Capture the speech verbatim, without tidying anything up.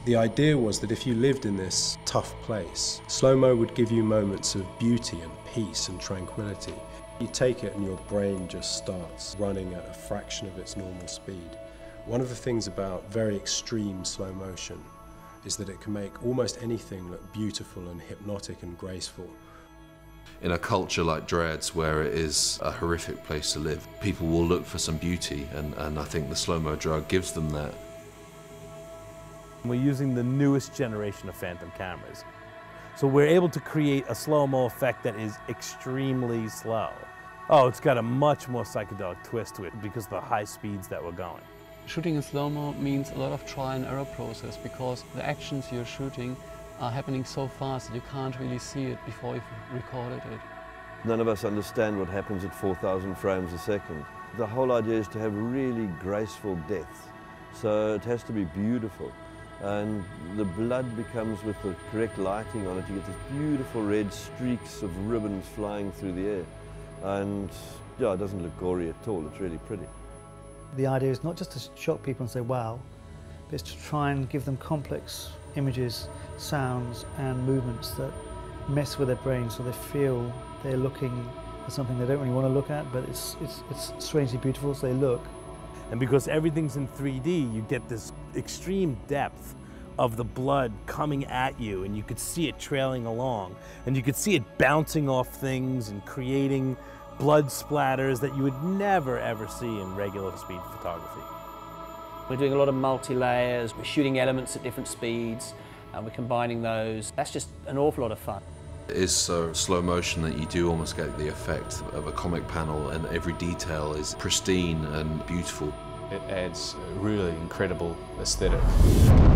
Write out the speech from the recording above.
The idea was that if you lived in this tough place, slow-mo would give you moments of beauty and peace and tranquility. You take it and your brain just starts running at a fraction of its normal speed. One of the things about very extreme slow motion is that it can make almost anything look beautiful and hypnotic and graceful. In a culture like Dreads, where it is a horrific place to live, people will look for some beauty, and, and I think the slow-mo drug gives them that. We're using the newest generation of Phantom cameras. So we're able to create a slow-mo effect that is extremely slow. Oh, it's got a much more psychedelic twist to it because of the high speeds that we're going. Shooting in slow-mo means a lot of trial and error process because the actions you're shooting are happening so fast that you can't really see it before you've recorded it. None of us understand what happens at four thousand frames a second. The whole idea is to have really graceful death, so it has to be beautiful. And the blood becomes, with the correct lighting on it, you get this beautiful red streaks of ribbons flying through the air. And yeah, it doesn't look gory at all, it's really pretty. The idea is not just to shock people and say wow, but it's to try and give them complex images, sounds and movements that mess with their brain so they feel they're looking at something they don't really want to look at, but it's, it's, it's strangely beautiful, so they look. And because everything's in three D, you get this extreme depth of the blood coming at you, and you could see it trailing along, and you could see it bouncing off things and creating blood splatters that you would never ever see in regular speed photography. We're doing a lot of multi-layers, we're shooting elements at different speeds, and we're combining those. That's just an awful lot of fun. It is so slow motion that you do almost get the effect of a comic panel, and every detail is pristine and beautiful. It adds a really incredible aesthetic.